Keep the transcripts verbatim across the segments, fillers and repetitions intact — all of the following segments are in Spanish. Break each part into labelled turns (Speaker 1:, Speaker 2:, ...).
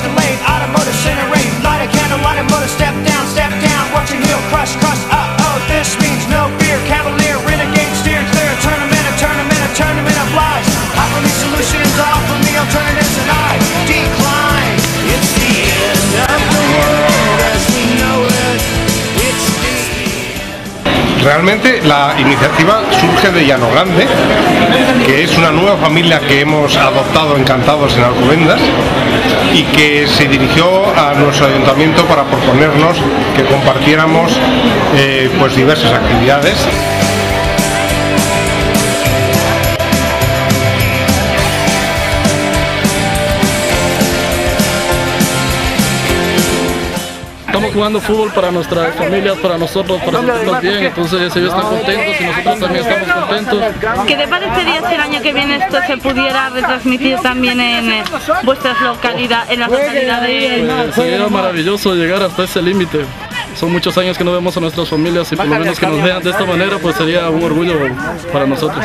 Speaker 1: escalade, automotive incinerate, light a candle, light a motor, step down, step down, watch your heel crush, crush, uh-oh, this means no fear, cavalier, renegade, steer clear, tournament, a tournament, a tournament of lies, offer me solutions, offer me alternatives, and I decline. It's the end of the world as we know it. It's the...
Speaker 2: Realmente la iniciativa surge de Llano Grande, que es una nueva familia que hemos adoptado encantados en Alcobendas y que se dirigió a nuestro ayuntamiento para proponernos que compartiéramos eh, pues diversas actividades.
Speaker 3: Estamos jugando fútbol para nuestras familias, para nosotros, para sentirnos bien, entonces ellos están contentos y nosotros también estamos contentos.
Speaker 4: ¿Qué te parecería si el año que viene esto se pudiera retransmitir también en eh, vuestras localidades, en las localidades?
Speaker 3: Pues sería maravilloso llegar hasta ese límite. Son muchos años que no vemos a nuestras familias y por lo menos que nos vean de esta manera, pues sería un orgullo para nosotros.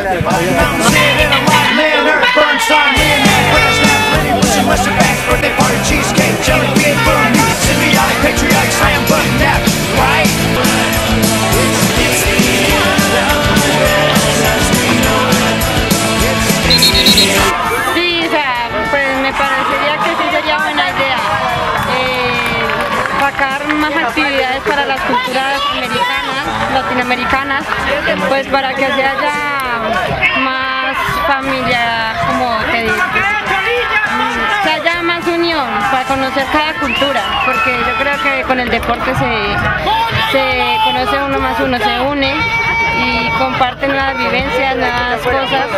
Speaker 5: Sí, o sea, pues me parecería que sí sería buena idea eh, sacar más actividades para las culturas americanas, latinoamericanas, pues para que se haya más familia, como te digo, que haya más unión para conocer cada cultura, porque yo creo que con el deporte se, se conoce uno más uno, se une y comparten nuevas vivencias, nuevas cosas.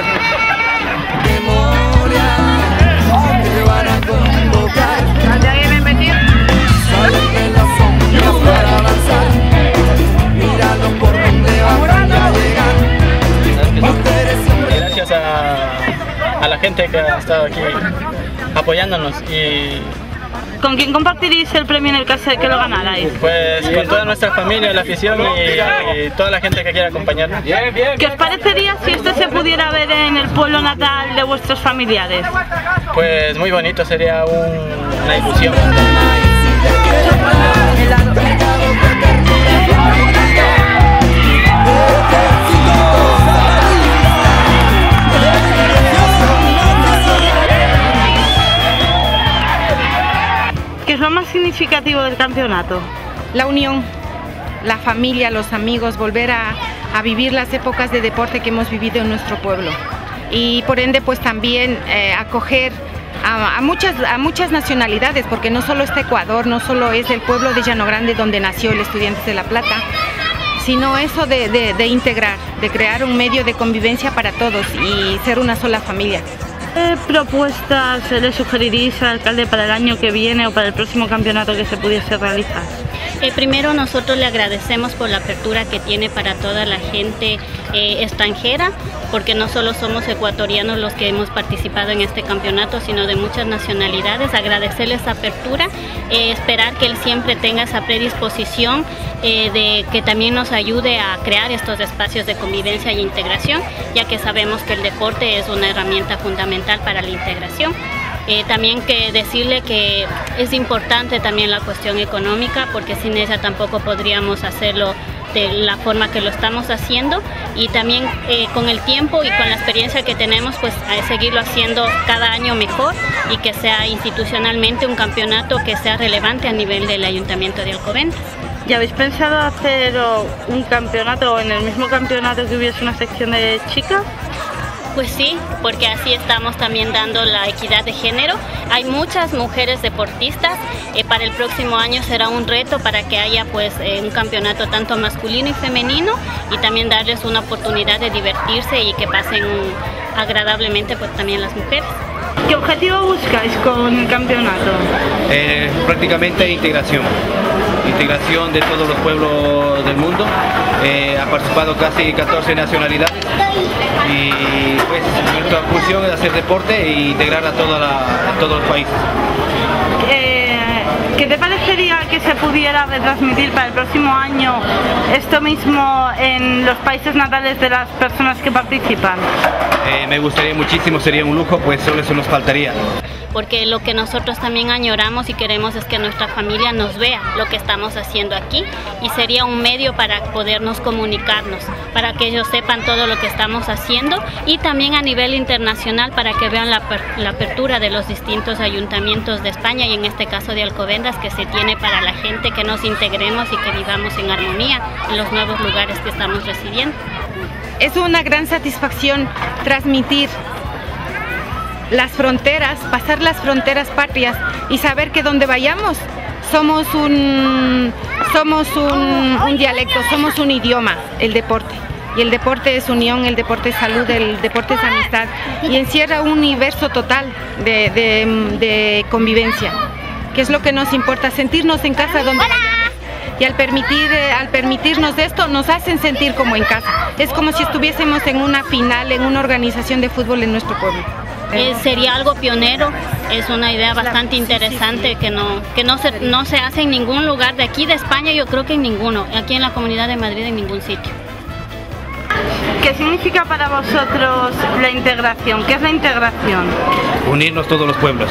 Speaker 6: Gracias a, a la gente que ha estado aquí apoyándonos y...
Speaker 4: ¿Con quién compartiréis el premio en el caso de que lo ganarais?
Speaker 6: Pues con toda nuestra familia, la afición y, y toda la gente que quiera acompañarnos.
Speaker 4: ¿Qué os parecería si esto se pudiera ver en el pueblo natal de vuestros familiares?
Speaker 6: Pues muy bonito, sería un, una ilusión.
Speaker 4: ¿Qué es lo más significativo del campeonato?
Speaker 7: La unión, la familia, los amigos, volver a, a vivir las épocas de deporte que hemos vivido en nuestro pueblo y por ende pues también eh, acoger a, a, muchas, a muchas nacionalidades, porque no solo está Ecuador, no solo es el pueblo de Llano Grande donde nació el Estudiantes de La Plata, sino eso de, de, de integrar, de crear un medio de convivencia para todos y ser una sola familia.
Speaker 4: ¿Qué propuestas le sugeriríais al alcalde para el año que viene o para el próximo campeonato que se pudiese realizar?
Speaker 8: Eh, primero nosotros le agradecemos por la apertura que tiene para toda la gente eh, extranjera, porque no solo somos ecuatorianos los que hemos participado en este campeonato, sino de muchas nacionalidades. Agradecerle esa apertura, eh, esperar que él siempre tenga esa predisposición eh, de que también nos ayude a crear estos espacios de convivencia e integración, ya que sabemos que el deporte es una herramienta fundamental para la integración. Eh, también que decirle que es importante también la cuestión económica, porque sin ella tampoco podríamos hacerlo de la forma que lo estamos haciendo, y también eh, con el tiempo y con la experiencia que tenemos, pues a seguirlo haciendo cada año mejor y que sea institucionalmente un campeonato que sea relevante a nivel del Ayuntamiento de Alcobendas.
Speaker 4: ¿Y habéis pensado hacer un campeonato o en el mismo campeonato que hubiese una sección de chicas?
Speaker 8: Pues sí, porque así estamos también dando la equidad de género. Hay muchas mujeres deportistas, eh, para el próximo año será un reto para que haya pues eh, un campeonato tanto masculino y femenino, y también darles una oportunidad de divertirse y que pasen agradablemente pues también las mujeres.
Speaker 4: ¿Qué objetivo buscáis con el campeonato?
Speaker 9: Eh, prácticamente integración, integración de todos los pueblos del mundo. Eh, ha participado casi catorce nacionalidades y pues nuestra función es hacer deporte e integrar a, toda la, a todos los países.
Speaker 4: Eh, ¿Qué te parecería que se pudiera retransmitir para el próximo año esto mismo en los países natales de las personas que participan?
Speaker 9: Eh, me gustaría muchísimo, sería un lujo, pues solo eso nos faltaría.
Speaker 8: porque lo que nosotros también añoramos y queremos es que nuestra familia nos vea lo que estamos haciendo aquí, y sería un medio para podernos comunicarnos, para que ellos sepan todo lo que estamos haciendo, y también a nivel internacional para que vean la, la apertura de los distintos ayuntamientos de España, y en este caso de Alcobendas, que se tiene para la gente, que nos integremos y que vivamos en armonía en los nuevos lugares que estamos residiendo.
Speaker 7: Es una gran satisfacción transmitir las fronteras, pasar las fronteras patrias y saber que donde vayamos somos un, somos un, un dialecto, somos un idioma, el deporte. Y el deporte es unión, el deporte es salud, el deporte es amistad, y encierra un universo total de, de, de convivencia, que es lo que nos importa, sentirnos en casa donde vayamos. Y al, permitir, eh, al permitirnos esto, nos hacen sentir como en casa. Es como si estuviésemos en una final, en una organización de fútbol en nuestro pueblo.
Speaker 8: Eh, sería algo pionero, es una idea bastante interesante que no, que no se, no se hace en ningún lugar de aquí de España, yo creo que en ninguno, aquí en la Comunidad de Madrid en ningún sitio.
Speaker 4: ¿Qué significa para vosotros la integración? ¿Qué es la integración?
Speaker 9: Unirnos todos los pueblos.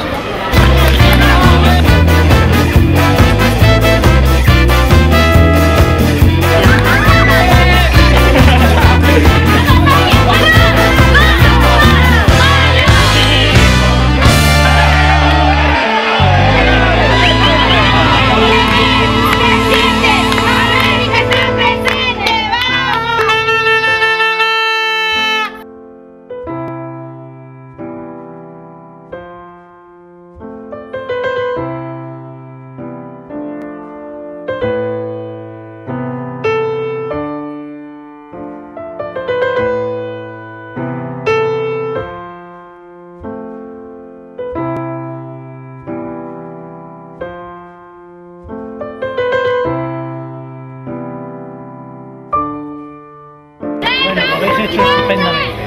Speaker 6: Bueno, lo habéis hecho estupendamente.